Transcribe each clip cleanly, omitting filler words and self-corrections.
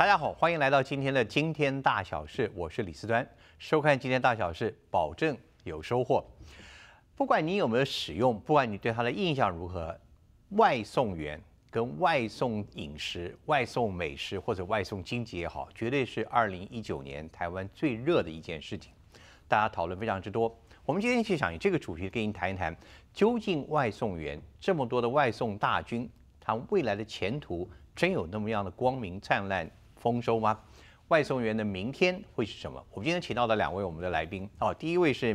大家好，欢迎来到今天的惊天大小事，我是李思端。收看今天大小事，保证有收获。不管你有没有使用，不管你对它的印象如何，外送员跟外送饮食、外送美食或者外送经济也好，绝对是2019年台湾最热的一件事情，大家讨论非常之多。我们今天就想以这个主题跟您谈一谈，究竟外送员这么多的外送大军，他未来的前途真有那么样的光明灿烂丰收吗？外送员的明天会是什么？我们今天请到的两位我们的来宾哦，第一位是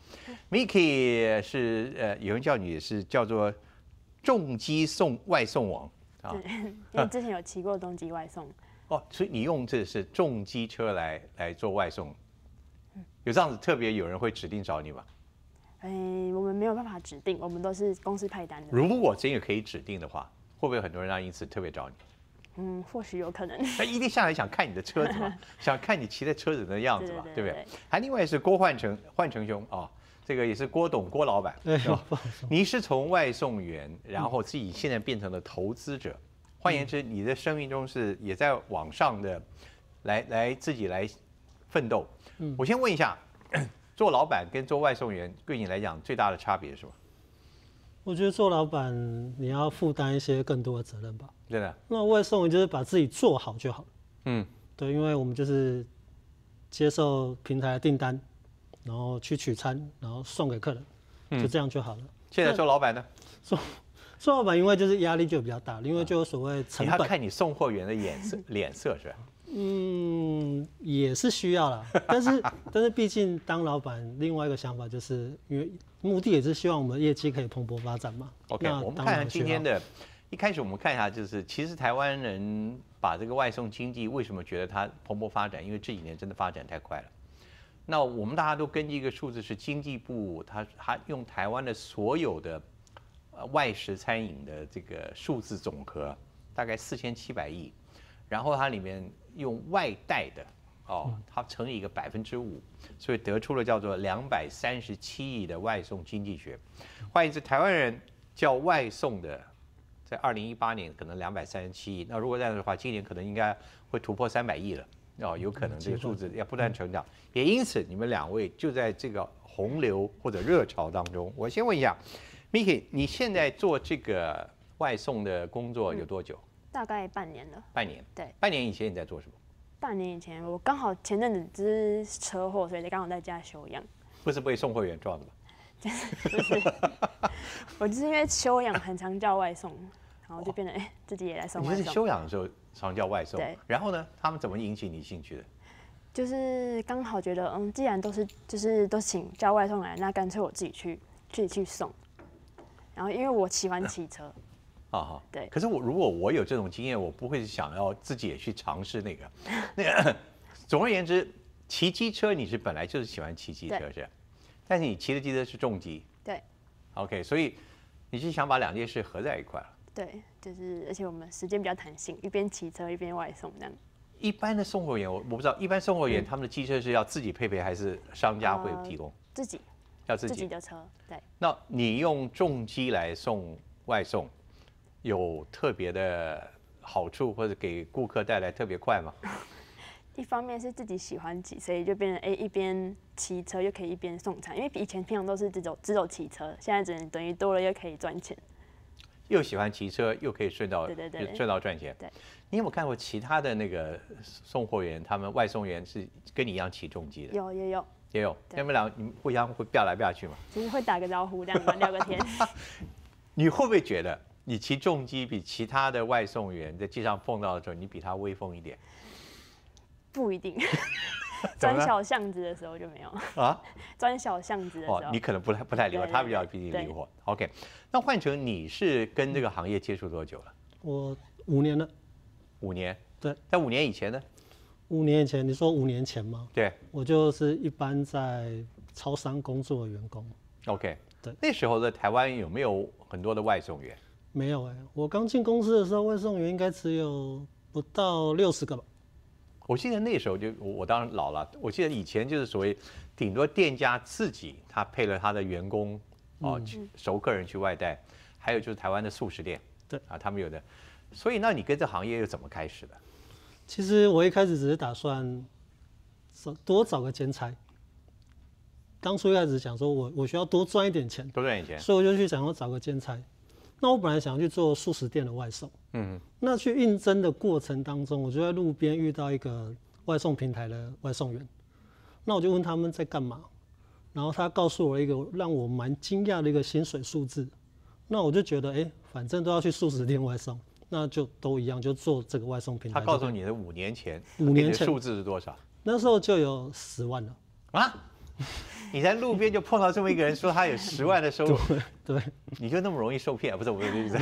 Miki 是有人叫你是叫做重机外送王啊，对，因为之前有骑过重机外送哦，所以你用这是重机车来做外送，有这样子特别有人会指定找你吗？ 我们没有办法指定，我们都是公司派单的。 如果真有可以指定的话，会不会有很多人因此特别找你？ 或许有可能。 他一定下来想看你的车子嘛，想看你骑在车子的样子嘛，对不对？还另外是郭焕成兄啊，这个也是郭老板。你是从外送员，然后自己现在变成了投资者。换言之，你的生命中是也在往上的，来自己来奋斗。我先问一下，做老板跟做外送员对你来讲最大的差别是什么？ 我觉得做老板你要负担一些更多的责任吧。 真的。 那外送员就是把自己做好就好了。对，因为我们就是接受平台的订单，然后去取餐，然后送给客人，就这样就好了。 现在做老板呢？ 做老板因为就是压力就比较大，因为就有所谓成本。 你要看你送货员的脸色是吧？ 也是需要啦，但是毕竟当老板，另外一个想法就是因为目的也是希望我们的业绩可以蓬勃发展嘛。 OK， 我们看看今天的，一开始我们看一下，就是其实台湾人把这个外送经济为什么觉得它蓬勃发展？因为这几年真的发展太快了。那我们大家都根据一个数字是经济部它用台湾的所有的外食餐饮的这个数字总和，大概4700亿，然后它里面用外带的它乘以一个5%，所以得出了叫做237亿的外送经济学。换言之，台湾人叫外送的，在2018年可能237亿，那如果这样的话，今年可能应该会突破300亿了。有可能这个数字要不断成长。也因此，你们两位就在这个洪流或者热潮当中。我先问一下 ，Miki， 你现在做这个外送的工作有多久？ 大概半年了。 半年。 对。 半年以前你在做什么？ 半年以前，我刚好前阵子只是车祸，所以刚好在家休养。 不是被送货员撞的吧？ 不是，我就是因为休养很常叫外送，然后就变得自己也来送外送。 你是休养的时候常叫外送？ 对。 然后呢，他们怎么引起你兴趣的？ 就是刚好觉得，既然都请叫外送来，那干脆我自己去送。然后因为我喜欢骑车。 对。可是如果我有这种经验，我不会想要自己也去尝试那个。总而言之，骑机车你是本来就是喜欢骑机车是，但是你骑的机车是重机。 对。 OK， 所以你是想把两件事合在一块了。 对，就是而且我们时间比较弹性，一边骑车一边外送这样。 一般的送货员我不知道，一般送货员他们的机车是要自己配备还是商家会提供？ 自己。 要自己。 自己的车，对。 那你用重机来送外送，有特别的好处或者给顾客带来特别快吗？ 一方面是自己喜欢骑，所以就变成一边骑车又可以一边送餐，因为以前平常都是只走骑车，现在等于多了又可以赚钱。 又喜欢骑车，又可以顺道赚钱。 对。 你有没有看过其他的那个送货员，他们外送员是跟你一样骑重机的？ 也有。 你们互相会飙来飙去吗？ 其实会打个招呼，这样聊个天。 你会不会觉得你骑重机比其他的外送员在街上碰到的时候，你比他威风一点？ 不一定。钻小巷子的时候就没有啊。钻小巷子的时候， 你可能不太灵活，他比较灵活。OK， 那换成你是跟这个行业接触多久了？ 我5年了。 5年？ 对。 在5年以前呢 ？5年以前，你说5年前吗？ 对。 我就是一般在超商工作的员工。 OK。 对。 那时候的台湾有没有很多的外送员？ 没有我刚进公司的时候，外送员应该只有不到60个吧。 我记得那时候我当然老了，我记得以前就是所谓顶多店家自己他配了他的员工熟客人去外带，还有就是台湾的速食店， 对他们有的，所以那你跟这行业又怎么开始的？ 其实我一开始只是打算多找个兼差。当初一开始想说我需要多赚一点钱，所以我就去想要找个兼差。那我本来想要去做素食店的外送，那去应征的过程当中，我就在路边遇到一个外送平台的外送员，那我就问他们在干嘛，然后他告诉我一个让我蛮惊讶的一个薪水数字，那我就觉得反正都要去素食店外送，那就都一样，就做这个外送平台。 他告诉你的5年前数字是多少？ 那时候就有10万了啊！你在路边就碰到这么一个人，说他有10万的收入， 对， 你就那么容易受骗？不是我的意思。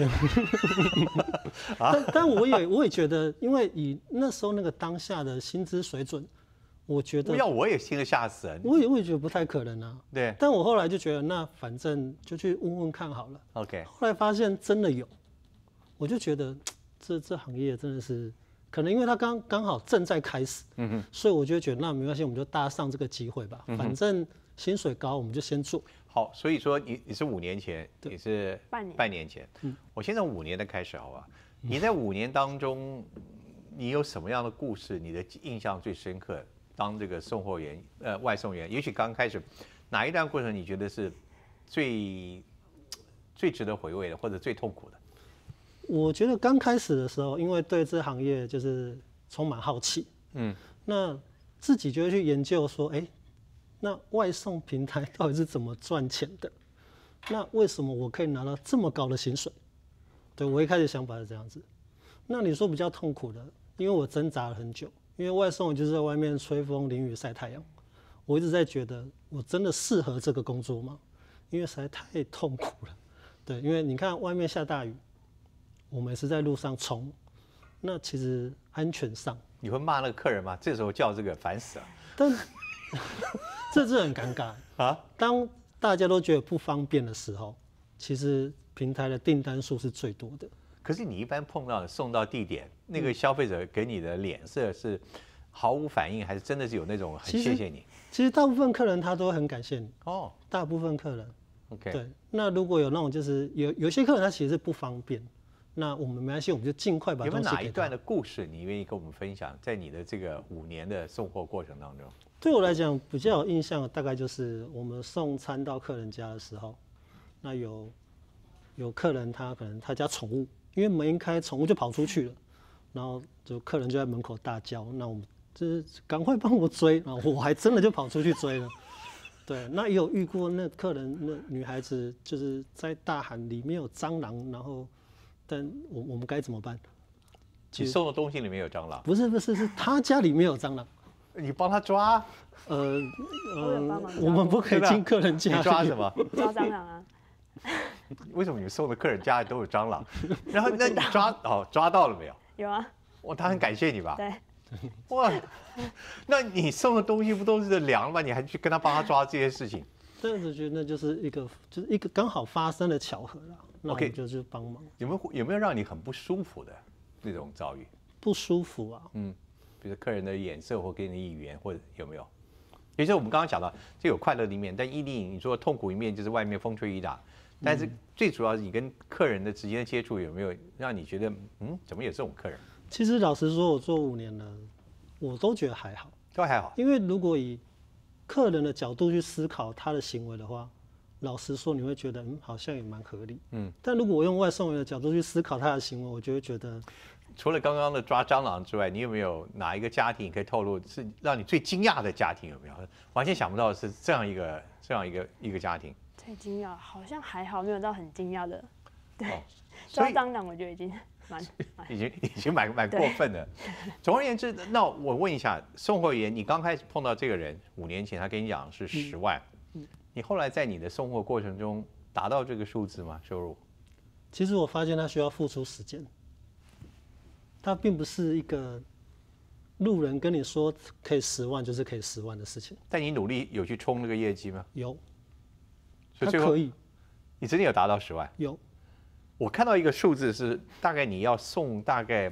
但我也觉得，因为以那时候那个当下的薪资水准，我觉得我也听得吓死人。 我也觉得不太可能啊。 对。 但我后来就觉得，那反正就去问问看好了。 OK。 后来发现真的有，我就觉得这行业真的是。可能因为他刚好正在开始，所以我就觉得那没关系，我们就搭上这个机会吧。反正薪水高，我们就先做。 好，所以说你是5年前，你是半年前。我现在5年的开始，好吧？你在5年当中，你有什么样的故事？你的印象最深刻？当这个送货员，外送员，也许刚开始哪一段过程你觉得是最值得回味的，或者最痛苦的？ 我觉得刚开始的时候，因为对这行业就是充满好奇，那自己就会去研究说，那外送平台到底是怎么赚钱的？那为什么我可以拿到这么高的薪水？对，我一开始想法是这样子。那你说比较痛苦的，因为我挣扎了很久，因为外送就是在外面吹风淋雨晒太阳，我一直在觉得我真的适合这个工作吗？因为实在太痛苦了。对，因为你看外面下大雨。我们是在路上冲，那其实安全上， 你会骂那个客人吗？这时候叫这个烦死了。 但这很尴尬啊！当大家都觉得不方便的时候，其实平台的订单数是最多的。 可是你一般碰到送到地点，那个消费者给你的脸色是毫无反应，还是真的是有那种很谢谢你？ 其实大部分客人他都会很感谢你哦。 大部分客人 ，OK。 对，那如果有那种就是有些客人他其实是不方便。那我们没关系，我们就尽快把东西给他。 有没有哪一段的故事你愿意跟我们分享？在你的这个5年的送货过程当中， 对我来讲比较有印象的大概就是我们送餐到客人家的时候，那有客人他可能他家宠物，因为门一开，宠物就跑出去了，然后就客人就在门口大叫，那我们就是赶快帮我追，然后我还真的就跑出去追了。对，那也有遇过那客人那女孩子就是在大喊里面有蟑螂，然后。但我们该怎么办？ 你送的东西里面有蟑螂？ 不是，是他家里面有蟑螂。 你帮他抓？ 我们不可以进客人家。 你抓什么？ 抓蟑螂啊！ 为什么你送的客人家里都有蟑螂？然后那你抓到了没有？ 有啊。 哇，他很感谢你吧？ 对。 哇，那你送的东西不都是凉了吗？你还去跟他帮他抓这些事情？ 但是觉得那就是一个刚好发生的巧合啦。那我们就帮忙。 有没有让你很不舒服的那种遭遇？ 不舒服啊？ 比如客人的眼色或给你的语言，或者有没有？也就是我们刚刚讲到，这有快乐的一面，但一定你说痛苦一面就是外面风吹雨打。但是最主要是你跟客人的直接接触有没有让你觉得怎么有这种客人？ 其实老实说，我做5年了，我都觉得还好， 都还好。 因为如果以客人的角度去思考他的行为的话，老实说你会觉得好像也蛮合理。但如果我用外送员的角度去思考他的行为，我就会觉得， 除了刚刚的抓蟑螂之外，你有没有哪一个家庭可以透露是让你最惊讶的家庭？有没有？完全想不到的是这样一个家庭。 最惊讶好像还好，没有到很惊讶的。对，抓蟑螂我觉得已经蛮过分的。总而言之，那我问一下，送货员，你刚开始碰到这个人，5年前他跟你讲是10万，你后来在你的送货过程中达到这个数字吗？收入？ 其实我发现他需要付出时间，他并不是一个路人跟你说可以10万就是可以10万的事情。 但你努力有去冲那个业绩吗？ 有， 他可以。 你真的有达到10万？ 有。 我看到一个数字是，大概你要送大概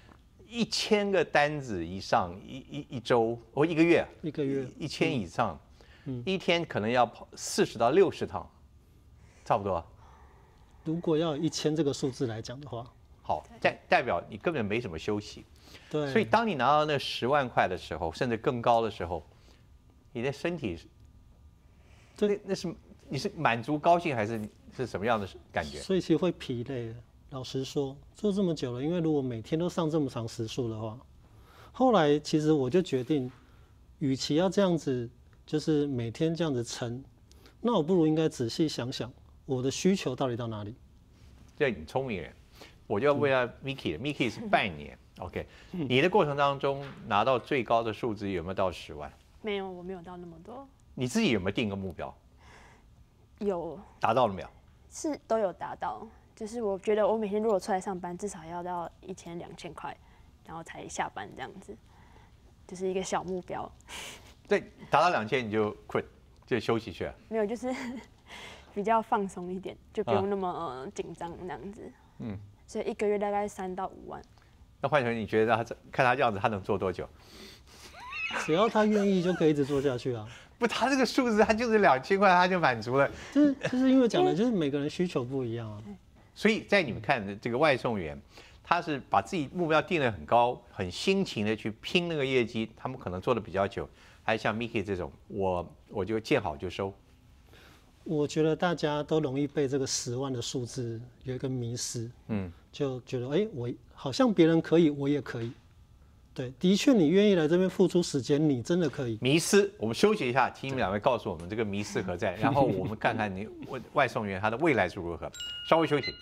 1000个单子以上，一周或一个月，1000以上，一天可能要跑40到60趟，差不多。 如果要1000这个数字来讲的话， 好，代表你根本没什么休息。 对， 所以当你拿到那10万块的时候，甚至更高的时候，你的身体，那是你是满足高兴还是什么样的感觉？ 所以其实会疲累的。老实说，做这么久了，因为如果每天都上这么长时数的话，后来其实我就决定，与其要这样子，就是每天这样子撑，那我不如应该仔细想想我的需求到底到哪里。 对，你聪明人，我就要问一下 Miki 是半年，OK，你的过程当中拿到最高的数字有没有到10万？ 没有，我没有到那么多。 你自己有没有定个目标？ 有， 达到了没有？ 是都有达到。就是我觉得我每天如果出来上班，至少要到1000、2000块，然后才下班这样子，就是一个小目标。 对，达到2000你就 quit， 就休息去了。 没有，就是比较放松一点，就不用那么紧张这样子。所以1个月大概3到5万。 那换成你觉得看他这样子，他能做多久？ 只要他愿意，就可以一直做下去啊。 不，他这个数字他就是2000块，他就满足了。 就是因为讲的就是每个人需求不一样啊。 所以在你们看的这个外送员，他是把自己目标定得很高，很辛勤的去拼那个业绩，他们可能做的比较久，还是像 Miki 这种，我就见好就收。 我觉得大家都容易被这个10万的数字有一个迷失，就觉得我好像别人可以，我也可以。对，的确，你愿意来这边付出时间，你真的可以。 迷失，我们休息一下，请你们2位告诉我们这个迷失何在，然后我们看看你外送员他的未来是如何。稍微休息。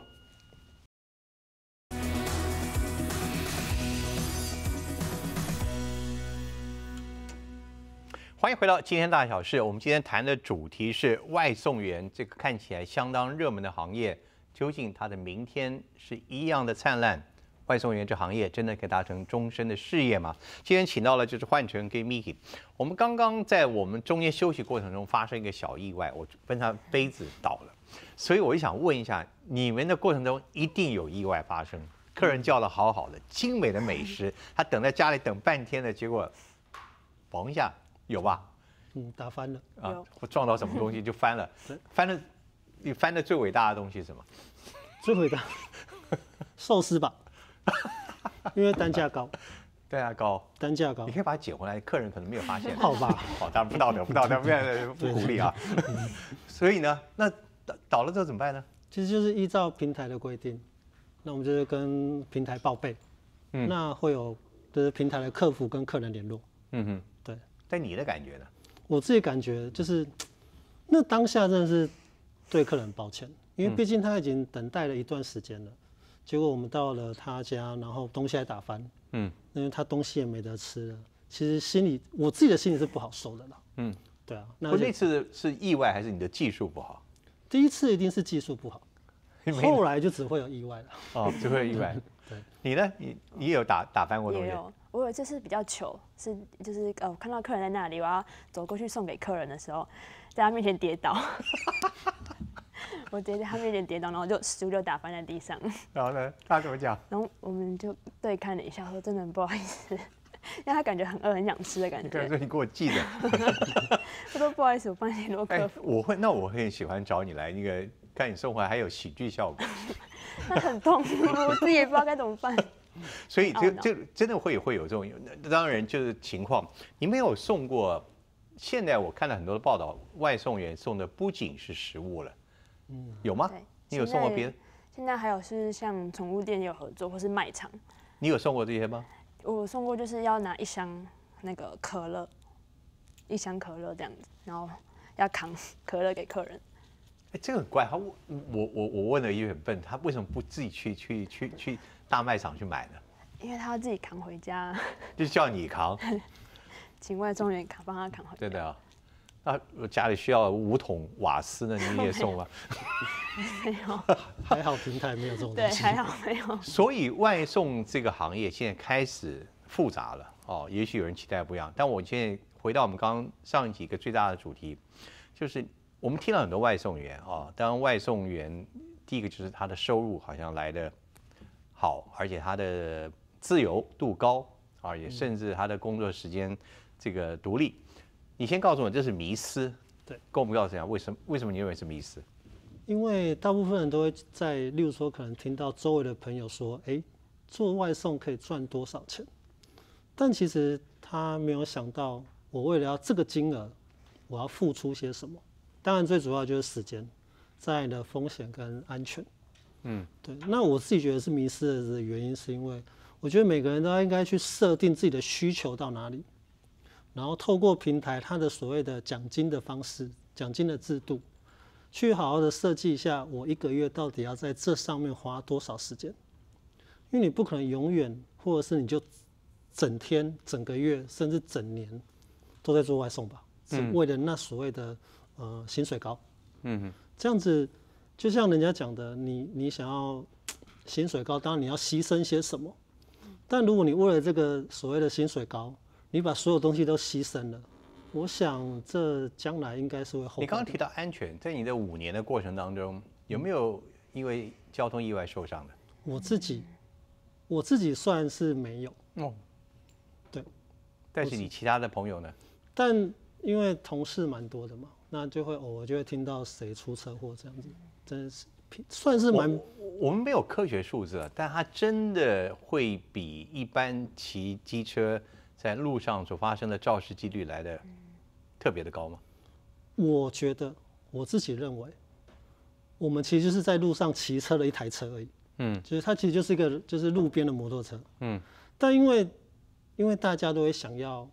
欢迎回到今天大小事。我们今天谈的主题是外送员这个看起来相当热门的行业，究竟它的明天是一样的灿烂？外送员这行业真的可以达成终身的事业吗？今天请到了就是焕成跟 Miki。我们刚刚在我们中间休息过程中发生一个小意外，我分他杯子倒了，所以我就想问一下，你们的过程中一定有意外发生？客人叫的好好的，精美的美食，他等在家里等半天的结果，嘣一下，有吧？ 打翻了啊！我撞到什么东西就翻了，你翻的最伟大的东西是什么？ 最伟大寿司吧。因为单价高， 对啊，高， 单价高， 你可以把它捡回来，客人可能没有发现。 好吧， 好，当然不道德，不鼓励啊。所以呢，那倒了之后怎么办呢？ 其实就是依照平台的规定，那我们就是跟平台报备，那会有就是平台的客服跟客人联络。对。 但你的感觉呢？ 我自己感觉就是，那当下真的是对客人很抱歉，因为毕竟他已经等待了一段时间了。结果我们到了他家，然后东西还打翻，因为他东西也没得吃了。其实我自己的心里是不好受的啦。对啊。 那次是意外还是你的技术不好？ 第一次一定是技术不好，后来就只会有意外了。 哦，只会有意外。对。你呢？你有打翻过东西？ 也有，我有一次是比较糗，就是我看到客人在那里，我要走过去送给客人的时候，在他面前跌倒。我直接在他面前跌倒，然后食物就打翻在地上。 然后呢？他怎么讲？ 然后我们就对看了一下，说真的很不好意思，因为他感觉很饿、很想吃的感觉。 客人说：“你给我记着。” 他说：“不好意思，我帮你联络客服。” 我会很喜欢找你来，那个看你送回来还有喜剧效果。 那很痛，我自己也不知道该怎么办。 所以就真的会有这种，当然就是情况。你没有送过，现在我看了很多的报道，外送员送的不仅是食物了。有吗？你有送过别的？ 现在还有是像宠物店有合作，或是卖场。 你有送过这些吗？ 我送过，就是要拿1箱那个可乐，1箱可乐这样子，然后要扛可乐给客人。 这个很怪，我问了也很笨，他为什么不自己去大卖场去买呢？ 因为他要自己扛回家。 就叫你扛。 请外送员帮他扛回家。 对的啊。那家里需要5桶瓦斯呢，你也送吗？ 没有， 还好平台没有这种东西。 对，还好没有。 所以外送这个行业现在开始复杂了哦，也许有人期待不一样。但我现在回到我们刚刚上几个最大的主题，就是我们听到很多外送员啊，当然外送员第一个就是他的收入好像来得好，而且他的自由度高，而且甚至他的工作时间这个独立。你先告诉我这是迷思， 对， 跟我们告诉一下为什么你认为是迷思？ 因为大部分人都会在，例如说可能听到周围的朋友说，做外送可以赚多少钱，但其实他没有想到，我为了要这个金额，我要付出些什么。当然最主要就是时间，在你的风险跟安全。对。那我自己觉得是迷失的原因，是因为我觉得每个人都应该去设定自己的需求到哪里，然后透过平台它的所谓的奖金的方式、奖金的制度，去好好的设计一下，我一个月到底要在这上面花多少时间。因为你不可能永远，或者是你就整天、整个月，甚至整年都在做外送吧，是为了那所谓的薪水高。这样子就像人家讲的，你想要薪水高，当然你要牺牲些什么。但如果你为了这个所谓的薪水高，你把所有东西都牺牲了，我想这将来应该是会后悔的。 你刚刚提到安全，在你的5年的过程当中，有没有因为交通意外受伤的？ 我自己算是没有。对。 但是你其他的朋友呢？ 但因为同事蛮多的嘛，那就会偶尔就会听到谁出车祸这样子，真的是算是蛮。 我们没有科学数字啊，但它真的会比一般骑机车在路上所发生的肇事几率来的特别的高吗？ 我觉得我自己认为，我们其实就是在路上骑车的一台车而已。就是它其实就是一个就是路边的摩托车。但因为大家都会想要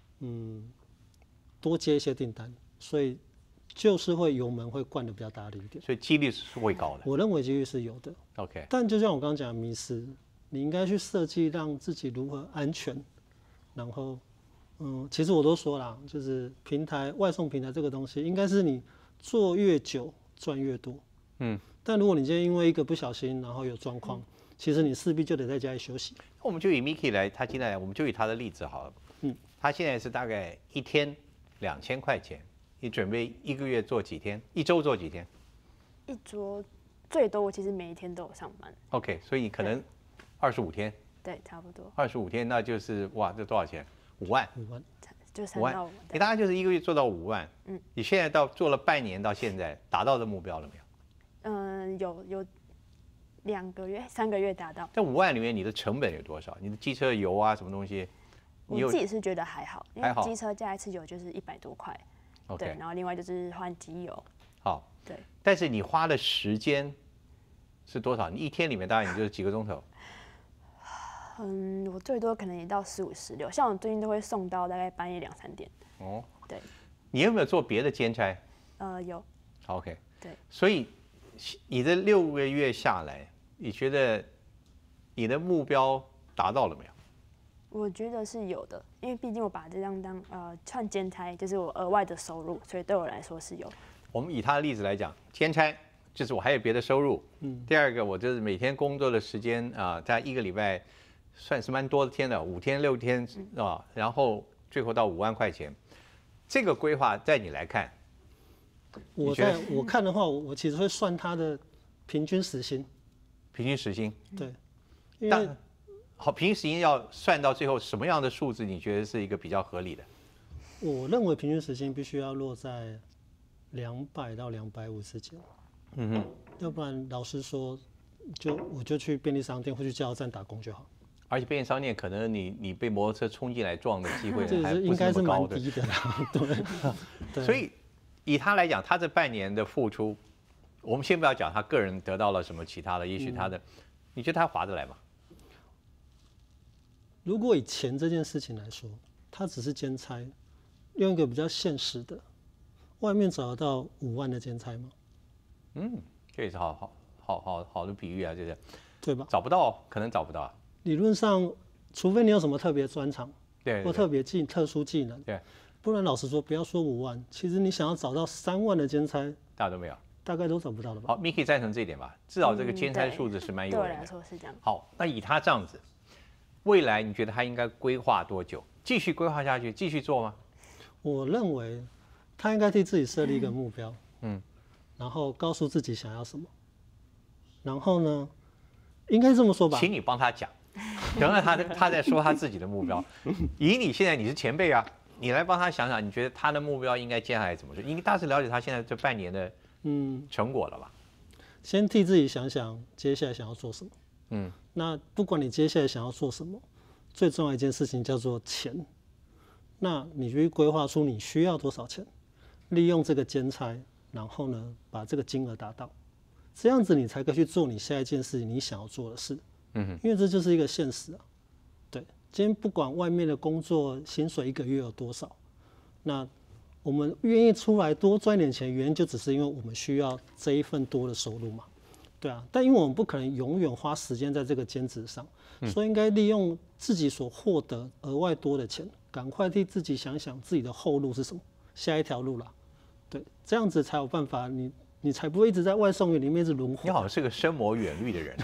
多接一些订单，所以就是会油门会灌得比较大力一点， 所以几率是会高的。 我认为几率是有的。 OK。 但就像我刚刚讲的迷失，你应该去设计让自己如何安全，然后其实我都说啦，就是外送平台这个东西，应该是你做越久赚越多。但如果你今天因为一个不小心，然后有状况，其实你势必就得在家里休息。 我们就以 Miki 来，他今天来，我们就以他的例子好了。他现在是大概1天2000块钱，你准备1个月做几天？1周做几天 ？1周最多，我其实每一天都有上班。 OK， 所以你可能25天。 对，差不多。 25天，那就是哇，这多少钱？5万。 5万。 就3到5万。 你大概就是1个月做到5万。你现在做了半年到现在，达到这目标了没有？ 有2个月、3个月达到。 在5万里面，你的成本有多少？你的机车油啊，什么东西？ 我自己是觉得还好，因为机车加一次油就是100多块。 OK。 对，然后另外就是换机油。 好。 对。 但是你花的时间是多少？你一天里面大概你就是几个钟头？ 我最多可能也到15、16，像我最近都会送到大概半夜2、3点。对。你有没有做别的兼差？ 有。 OK。 对。 所以你的6个月下来，你觉得你的目标达到了没有？ 我觉得是有的，因为毕竟我把这样当算兼差，就是我额外的收入，所以对我来说是有。 我们以他的例子来讲，兼差就是我还有别的收入。第二个，我就是每天工作的时间在1个礼拜算是蛮多的天的，5天6天然后最后到5万块钱，这个规划在你来看？ 我看的话，我其实会算他的平均时薪。 平均时薪。 对。因为好，平均时薪要算到最后什么样的数字？你觉得是一个比较合理的？ 我认为平均时薪必须要落在200到250之间。要不然老实说，我就去便利商店或去加油站打工就好。 而且便利商店可能你被摩托车冲进来撞的机会还不是应该是蛮那么高的。 低的啦。对。 所以以他来讲，他这半年的付出，我们先不要讲他个人得到了什么其他的，也许他的，你觉得他划得来吗？ 如果以钱这件事情来说，他只是兼差，用一个比较现实的，外面找得到5万的兼差吗？ 这也是好的比喻啊，就是对吧？ 找不到，可能找不到。 理论上，除非你有什么特别专长， 对， 或特殊技能， 对， 不然老实说，不要说5万，其实你想要找到3万的兼差， 大家都没有， 大概都找不到了吧？ 好 ，Miki 赞成这一点吧，至少这个兼差数字是蛮诱人的。 对我来说是这样。 好，那以他这样子，未来你觉得他应该规划多久？继续规划下去，继续做吗？ 我认为他应该替自己设立一个目标，然后告诉自己想要什么，然后呢，应该这么说吧， 请你帮他讲，等到他在说他自己的目标。以你现在你是前辈啊，你来帮他想想，你觉得他的目标应该接下来怎么做？应该大致了解他现在这半年的成果了吧？ 先替自己想想接下来想要做什么。那不管你接下来想要做什么，最重要一件事情叫做钱。那你就去规划出你需要多少钱，利用这个兼差，然后呢把这个金额达到，这样子你才可以去做你下一件事情你想要做的事。因为这就是一个现实啊。对，今天不管外面的工作薪水1个月有多少，那我们愿意出来多赚点钱，原因就只是因为我们需要这一份多的收入嘛，对啊。但因为我们不可能永远花时间在这个兼职上，所以应该利用自己所获得额外多的钱，赶快替自己想想自己的后路是什么，下一条路啦。对，这样子才有办法，你才不会一直在外送员里面一直轮回。 你好像是个深谋远虑的人。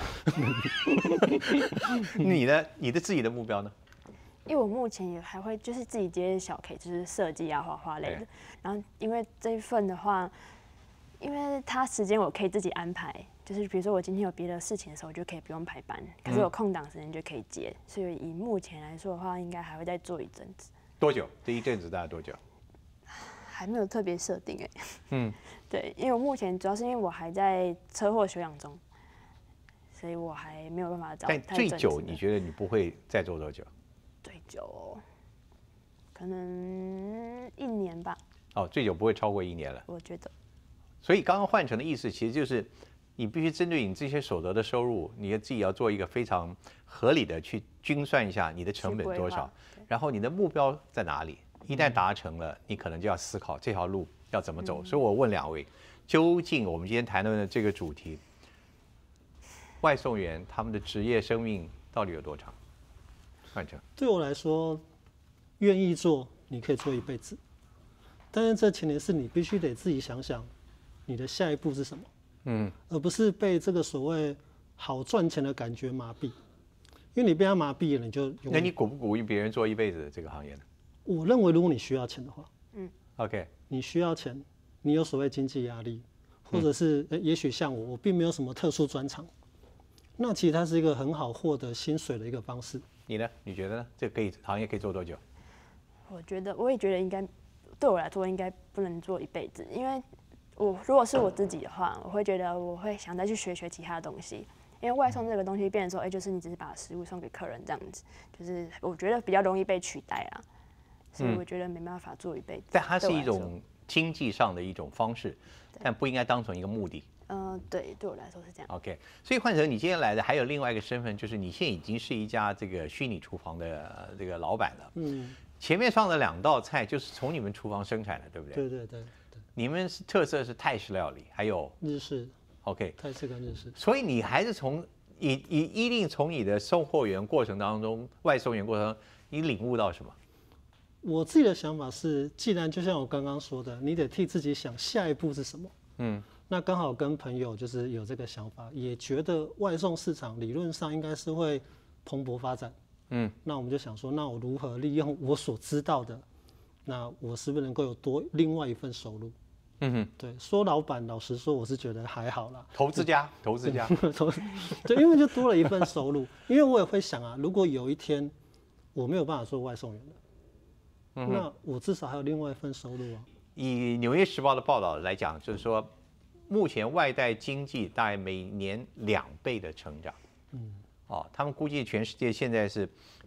你的自己的目标呢？ 因为我目前也还会就是自己接小 K， 就是设计啊、画画类的。然后因为这一份的话，因为它时间我可以自己安排，就是比如说我今天有别的事情的时候，我就可以不用排班，可是有空档时间就可以接。所以以目前来说的话，应该还会再做一阵子。 多久？这一阵子大概多久？ 还没有特别设定对，因为我目前主要是因为我还在车祸休养中，所以我还没有办法找。 但最久你觉得你不会再做多久？ 最久，可能1年吧。 哦，最久不会超过1年了。 我觉得。 所以刚刚换成的意思，其实就是你必须针对你这些所得的收入，你自己要做一个非常合理的去均算一下你的成本多少，然后你的目标在哪里。一旦达成了，你可能就要思考这条路要怎么走。所以我问2位，究竟我们今天谈论的这个主题，外送员他们的职业生命到底有多长？换成对我来说，愿意做你可以做一辈子，但是这前提是你必须得自己想想你的下一步是什么，而不是被这个所谓好赚钱的感觉麻痹，因为你被他麻痹了，你就那你鼓不鼓励别人做一辈子的这个行业呢？ 我认为如果你需要钱的话 ，OK， 你需要钱，你有所谓经济压力，或者是也许像我并没有什么特殊专长，那其实它是一个很好获得薪水的一个方式。 你呢？你觉得呢？这个行业可以做多久？ 我也觉得应该对我来说应该不能做一辈子，因为如果是我自己的话，我会觉得我会想再去学其他的东西。因为外送这个东西变成说，就是你只是把食物送给客人这样子，就是我觉得比较容易被取代啊，所以我觉得没办法做一辈子。 但它是一种经济上的一种方式，但不应该当成一个目的。 对我来说是这样。 OK， 所以换成你今天来的还有另外一个身份，就是你现在已经是一家这个虚拟厨房的这个老板了。前面上的2道菜就是从你们厨房生产的，对不对？ 对。 你们特色是泰式料理，还有日式。 OK， 泰式跟日式。 所以你还是一定从你的送货员过程当中、外送员过程当中，你领悟到什么？ 我自己的想法是，既然就像我刚刚说的，你得替自己想下一步是什么。那刚好跟朋友就是有这个想法，也觉得外送市场理论上应该是会蓬勃发展。那我们就想说，那我如何利用我所知道的，那我是不是能够有另外一份收入？对，说老板，老实说，我是觉得还好啦。 投资家， 对，因为就多了一份收入。因为我也会想啊，如果有一天我没有办法做外送员了，那我至少还有另外一份收入啊。 以《纽约时报》的报道来讲，就是说，目前外带经济大概每年2倍的成长。他们估计全世界现在是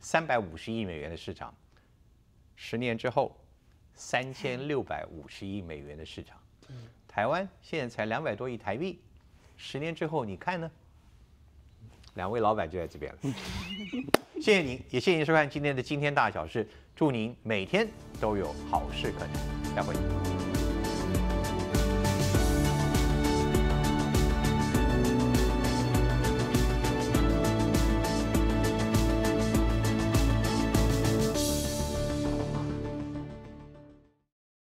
350亿美元的市场，10年之后3650亿美元的市场。台湾现在才200多亿台币，10年之后你看呢？2位老板就在这边了。谢谢您，也谢谢您收看今天的《惊天大小事》，祝您每天都有好事可能。再会。